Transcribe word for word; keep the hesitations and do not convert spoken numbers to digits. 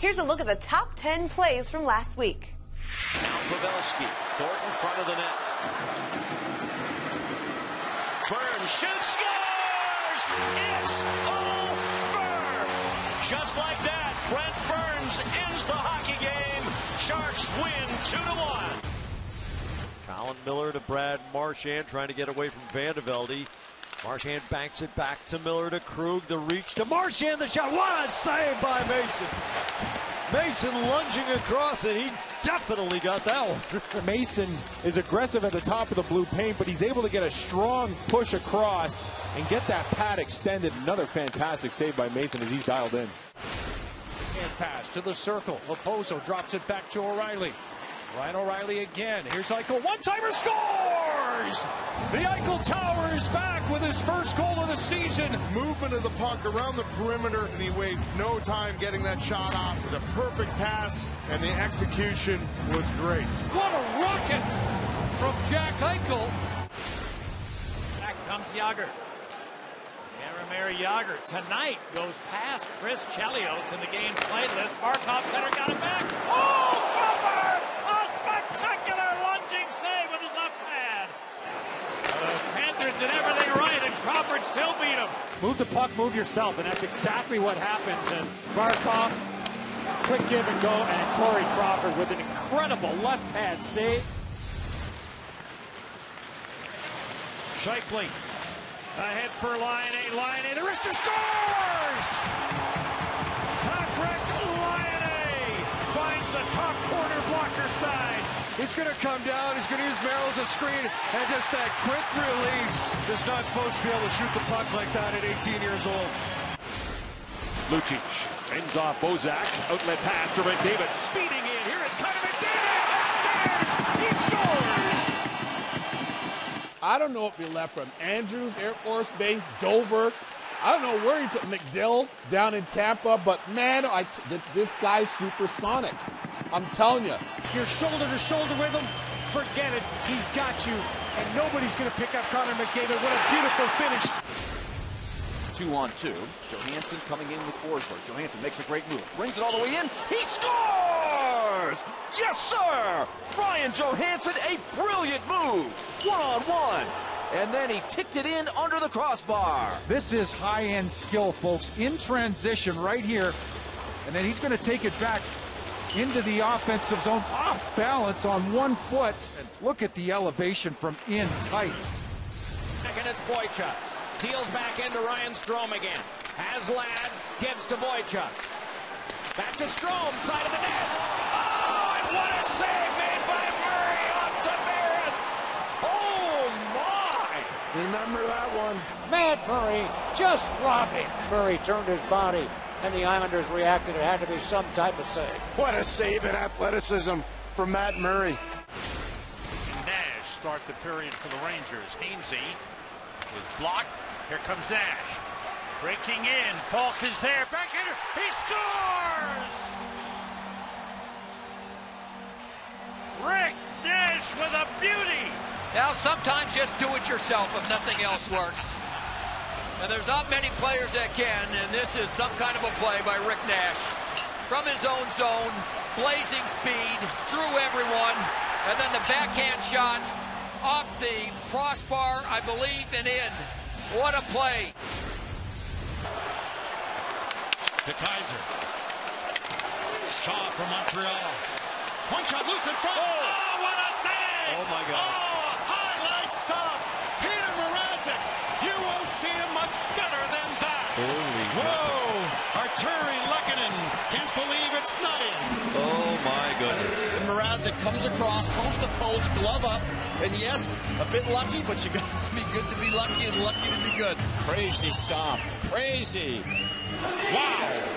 Here's a look at the top ten plays from last week. Now Pavelski, Thornton in front of the net. Burns shoots, scores! It's over! Just like that, Brent Burns ends the hockey game. Sharks win two to one. Colin Miller to Brad Marchand, trying to get away from Vandevelde. Marchand banks it back to Miller to Krug. The reach to Marchand. The shot. What a save by Mason. Mason lunging across it. He definitely got that one. Mason is aggressive at the top of the blue paint, but he's able to get a strong push across and get that pad extended. Another fantastic save by Mason as he's dialed in. And pass to the circle. Raposo drops it back to O'Reilly. Ryan O'Reilly again. Here's Eichel. One-timer scores! The Eichel Tower is back with his first goal of the season. Movement of the puck around the perimeter, and he wastes no time getting that shot off. It was a perfect pass, and the execution was great. What a rocket from Jack Eichel. Back comes Jágr. Jaromir Jágr tonight goes past Chris Chelios in the game's play list. Barkov center got it back. Oh, cover! A spectacular lunging save with his left pad. The Panthers did everything right, and Crawford still beat him. Move the puck, move yourself, and that's exactly what happens. And Barkov, quick give and go, and Corey Crawford with an incredible left pad save. Scheifele ahead for Laine. Laine, the wrister scores! Patrick Laine finds the top corner blocker side. He's going to come down. He's going to use Merrill as a screen, and just that quick release. Just not supposed to be able to shoot the puck like that at eighteen years old. Lucic ends off Bozak. Outlet pass to McDavid. Speeding in. Here is Connor McDavid. Upstairs. He scores. I don't know if he left from Andrews Air Force Base, Dover. I don't know where he took McDill down in Tampa, but man, I, this guy's supersonic. I'm telling you. If you're shoulder to shoulder with him, forget it. He's got you, and nobody's going to pick up Connor McDavid. What a beautiful finish. Two on two. Johansson coming in with Forsberg. Johansson makes a great move. Brings it all the way in. He scores! Yes, sir! Ryan Johansson, a brilliant move. One on one. And then he ticked it in under the crossbar. This is high-end skill, folks. In transition right here. And then he's going to take it back into the offensive zone. Off balance on one foot. And look at the elevation from in tight. And it's Boychuk. Peels back into Ryan Strome again. Has Ladd, gives to Boychuk. Back to Strome, side of the net. Oh, and what a save made by Murray off Tavares. Oh, my. Remember that one. Matt Murray just dropping. Murray turned his body, and the Islanders reacted. It had to be some type of save. What a save in athleticism from Matt Murray. Nash start the period for the Rangers. Hainsey is blocked. Here comes Nash. Breaking in. Falk is there. Back in. He scores! Rick Nash with a beauty. Now sometimes just do it yourself if nothing else works. And there's not many players that can, and this is some kind of a play by Rick Nash. From his own zone, blazing speed, through everyone, and then the backhand shot off the crossbar, I believe, and in. What a play. To Kaiser. Shaw from Montreal. One shot loose in front. Oh, oh what a save! Oh, my God. Oh, highlight stop. Peter Mrazek. You won't see him much better than that. Holy Whoa! Arturi Lehkonen can't believe it's not in. Oh, my goodness. And Mrazek comes across, post to post, glove up, and yes, a bit lucky, but you got to be good to be lucky and lucky to be good. Crazy stop. Crazy. Wow!